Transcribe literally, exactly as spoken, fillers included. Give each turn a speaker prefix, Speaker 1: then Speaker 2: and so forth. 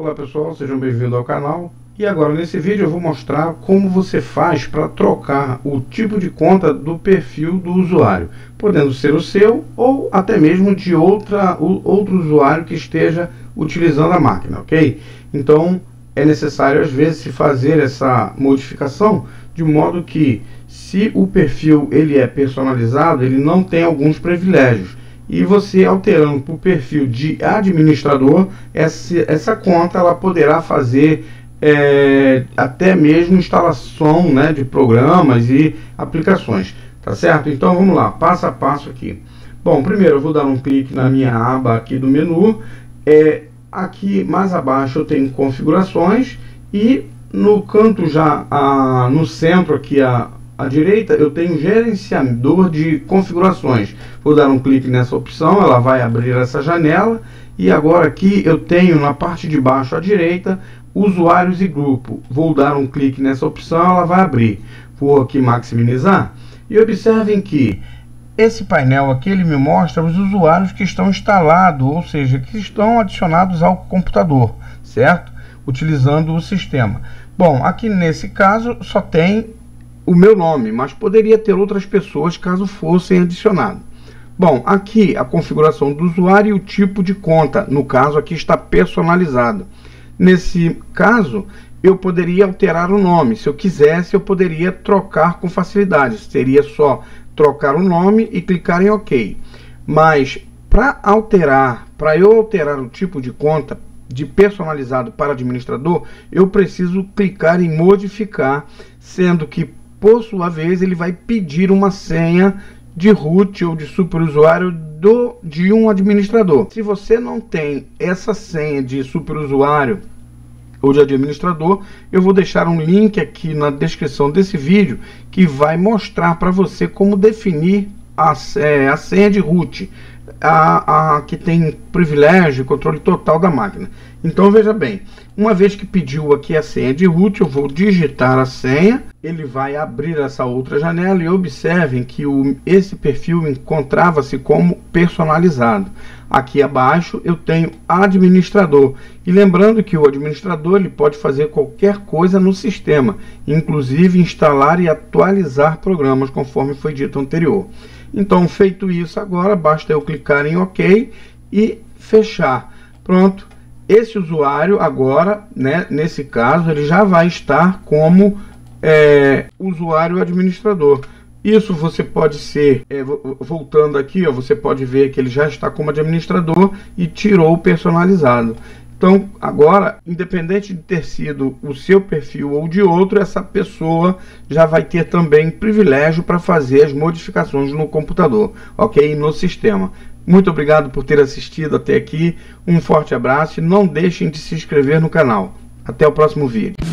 Speaker 1: Olá pessoal, sejam bem-vindos ao canal. E agora nesse vídeo eu vou mostrar como você faz para trocar o tipo de conta do perfil do usuário, podendo ser o seu ou até mesmo de outra, outro usuário que esteja utilizando a máquina, ok? Então é necessário às vezes fazer essa modificação de modo que, se o perfil ele é personalizado, ele não tem alguns privilégios. E você alterando para o perfil de administrador, essa, essa conta ela poderá fazer é, até mesmo instalação, né, de programas e aplicações, tá certo? Então vamos lá, passo a passo aqui. Bom, primeiro eu vou dar um clique na minha aba aqui do menu. É, aqui mais abaixo eu tenho configurações e no canto já a, no centro aqui a à direita eu tenho gerenciador de configurações. Vou dar um clique nessa opção, ela vai abrir essa janela. E agora aqui eu tenho na parte de baixo à direita usuários e grupo. Vou dar um clique nessa opção, ela vai abrir. Vou aqui maximizar e observem que esse painel aqui ele me mostra os usuários que estão instalados, ou seja, que estão adicionados ao computador, certo? Utilizando o sistema. Bom, aqui nesse caso só tem o meu nome, mas poderia ter outras pessoas caso fossem adicionados. Bom, aqui a configuração do usuário e o tipo de conta, no caso aqui está personalizado. Nesse caso eu poderia alterar o nome, se eu quisesse eu poderia trocar com facilidade, seria só trocar o nome e clicar em OK. Mas para alterar, para eu alterar o tipo de conta de personalizado para administrador, eu preciso clicar em modificar, sendo que por sua vez ele vai pedir uma senha de root ou de superusuário do, de um administrador. Se você não tem essa senha de superusuário ou de administrador, eu vou deixar um link aqui na descrição desse vídeo que vai mostrar para você como definir a, é, a senha de root, a, a que tem privilégio e controle total da máquina. Então veja bem, uma vez que pediu aqui a senha de root, eu vou digitar a senha, ele vai abrir essa outra janela e observem que o, esse perfil encontrava-se como personalizado. Aqui abaixo eu tenho administrador, e lembrando que o administrador ele pode fazer qualquer coisa no sistema, inclusive instalar e atualizar programas, conforme foi dito anterior. Então, feito isso, agora basta eu clicar em OK e fechar. Pronto. Esse usuário agora, né, nesse caso, ele já vai estar como é, usuário administrador. Isso você pode ser, é, voltando aqui, ó, você pode ver que ele já está como administrador e tirou o personalizado. Então, agora, independente de ter sido o seu perfil ou de outro, essa pessoa já vai ter também privilégio para fazer as modificações no computador, ok? No sistema. Muito obrigado por ter assistido até aqui. Um forte abraço e não deixem de se inscrever no canal. Até o próximo vídeo.